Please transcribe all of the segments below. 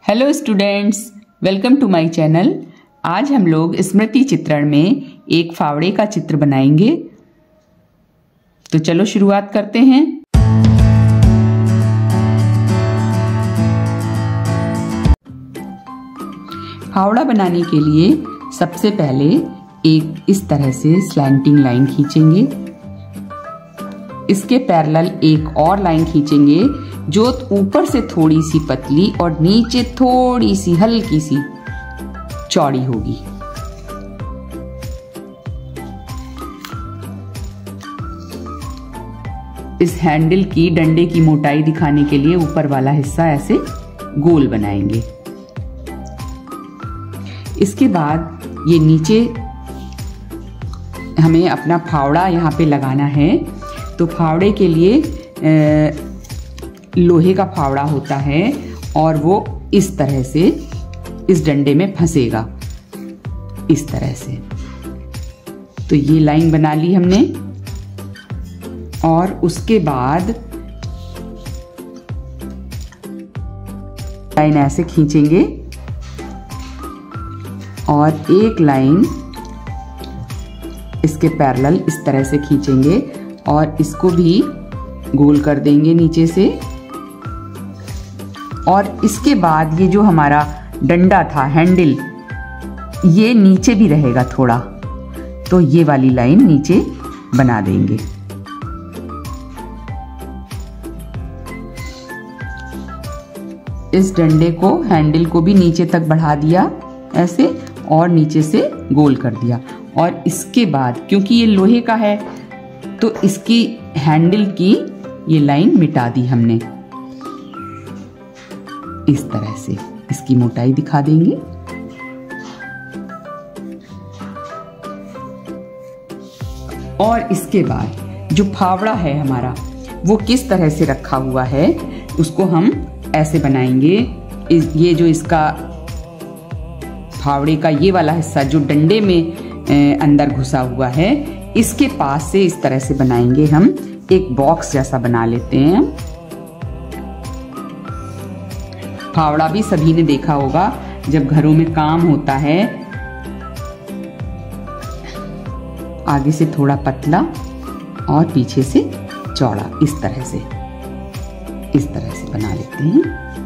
Hello students, welcome to my channel. आज हम लोग स्मृति चित्रण में एक फावड़े का चित्र बनाएंगे। तो चलो शुरुआत करते हैं। फावड़ा बनाने के लिए सबसे पहले एक इस तरह से स्लैंटिंग लाइन खींचेंगे। इसके पैरेलल एक और लाइन खींचेंगे जो ऊपर से थोड़ी सी पतली और नीचे थोड़ी सी हल्की सी चौड़ी होगी। इस हैंडल की डंडे की मोटाई दिखाने के लिए ऊपर वाला हिस्सा ऐसे गोल बनाएंगे। इसके बाद ये नीचे हमें अपना फावड़ा यहाँ पे लगाना है। तो फावड़े के लिए लोहे का फावड़ा होता है और वो इस तरह से इस डंडे में फंसेगा, इस तरह से। तो ये लाइन बना ली हमने और उसके बाद लाइन ऐसे खींचेंगे और एक लाइन इसके पैरेलल इस तरह से खींचेंगे और इसको भी गोल कर देंगे नीचे से। और इसके बाद ये जो हमारा डंडा था, हैंडल, ये नीचे भी रहेगा थोड़ा, तो ये वाली लाइन नीचे बना देंगे। इस डंडे को, हैंडल को भी नीचे तक बढ़ा दिया ऐसे और नीचे से गोल कर दिया। और इसके बाद क्योंकि ये लोहे का है तो इसकी हैंडल की ये लाइन मिटा दी हमने। इस तरह से इसकी मोटाई दिखा देंगे। और इसके बाद जो फावड़ा है हमारा, वो किस तरह से रखा हुआ है उसको हम ऐसे बनाएंगे। ये जो इसका फावड़े का ये वाला हिस्सा जो डंडे में अंदर घुसा हुआ है, इसके पास से इस तरह से बनाएंगे। हम एक बॉक्स जैसा बना लेते हैं। फावड़ा भी सभी ने देखा होगा जब घरों में काम होता है, आगे से थोड़ा पतला और पीछे से चौड़ा, इस तरह से बना लेते हैं।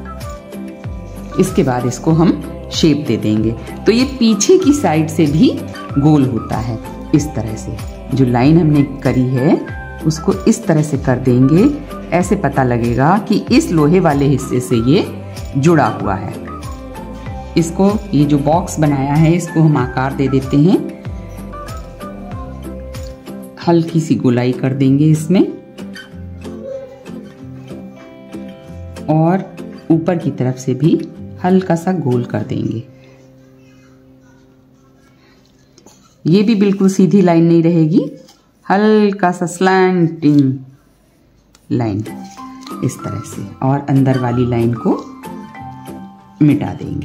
इसके बाद इसको हम शेप दे देंगे। तो ये पीछे की साइड से भी गोल होता है। इस तरह से जो लाइन हमने करी है उसको इस तरह से कर देंगे। ऐसे पता लगेगा कि इस लोहे वाले हिस्से से ये जुड़ा हुआ है। इसको, ये जो बॉक्स बनाया है, इसको हम आकार दे देते हैं। हल्की सी गोलाई कर देंगे इसमें और ऊपर की तरफ से भी हल्का सा गोल कर देंगे। ये भी बिल्कुल सीधी लाइन नहीं रहेगी, हल्का सा स्लैंटिंग लाइन इस तरह से। और अंदर वाली लाइन को मिटा देंगे।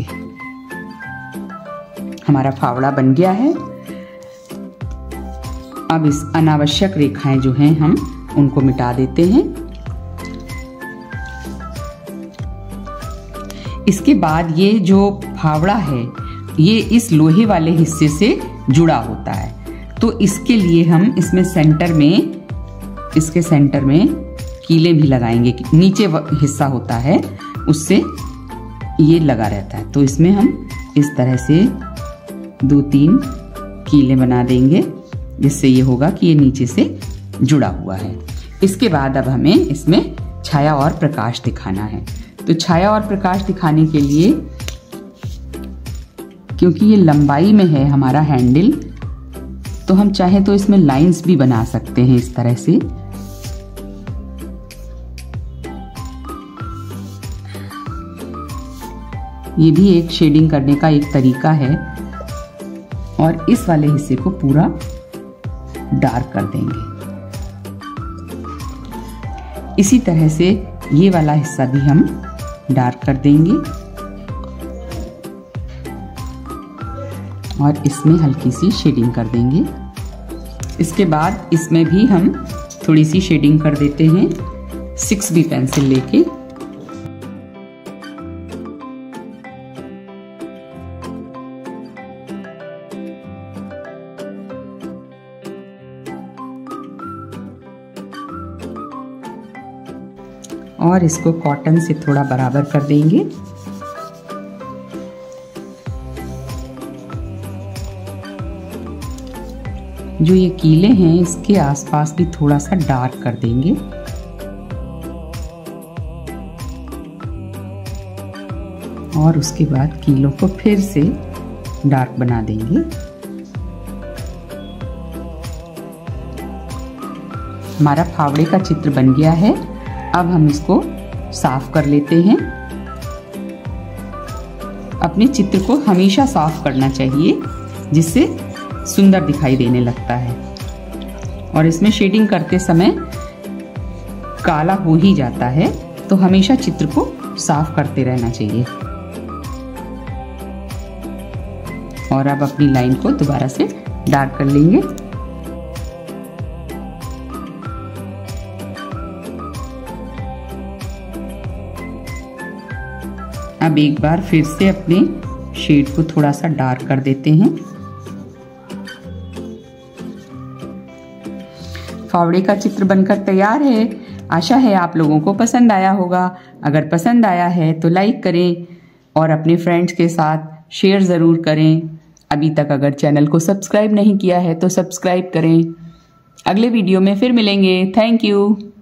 हमारा फावड़ा बन गया है। अब इस अनावश्यक रेखाएं जो हैं हम उनको मिटा देते हैं। इसके बाद ये जो फावड़ा है ये इस लोहे वाले हिस्से से जुड़ा होता है। तो इसके लिए हम इसमें सेंटर में, इसके सेंटर में कीले भी लगाएंगे। नीचे हिस्सा होता है उससे ये लगा रहता है। तो इसमें हम इस तरह से 2-3 कीले बना देंगे जिससे ये होगा कि ये नीचे से जुड़ा हुआ है। इसके बाद अब हमें इसमें छाया और प्रकाश दिखाना है। तो छाया और प्रकाश दिखाने के लिए, क्योंकि ये लंबाई में है हमारा हैंडल, तो हम चाहे तो इसमें लाइंस भी बना सकते हैं इस तरह से। ये भी एक शेडिंग करने का एक तरीका है। और इस वाले हिस्से को पूरा डार्क कर देंगे। इसी तरह से ये वाला हिस्सा भी हम डार्क कर देंगे और इसमें हल्की सी शेडिंग कर देंगे। इसके बाद इसमें भी हम थोड़ी सी शेडिंग कर देते हैं 6B पेंसिल लेके। और इसको कॉटन से थोड़ा बराबर कर देंगे। जो ये कीले हैं इसके आसपास भी थोड़ा सा डार्क कर देंगे। और उसके बाद कीलों को फिर से डार्क बना देंगे। हमारा फावड़े का चित्र बन गया है। अब हम इसको साफ कर लेते हैं। अपने चित्र को हमेशा साफ करना चाहिए, जिससे सुंदर दिखाई देने लगता है। और इसमें शेडिंग करते समय काला हो ही जाता है, तो हमेशा चित्र को साफ करते रहना चाहिए। और अब अपनी लाइन को दोबारा से डार्क कर लेंगे। अब एक बार फिर से अपने शेड को थोड़ा सा डार्क कर देते हैं। फावड़े का चित्र बनकर तैयार है। आशा है आप लोगों को पसंद आया होगा। अगर पसंद आया है तो लाइक करें और अपने फ्रेंड्स के साथ शेयर ज़रूर करें। अभी तक अगर चैनल को सब्सक्राइब नहीं किया है तो सब्सक्राइब करें। अगले वीडियो में फिर मिलेंगे। Thank you.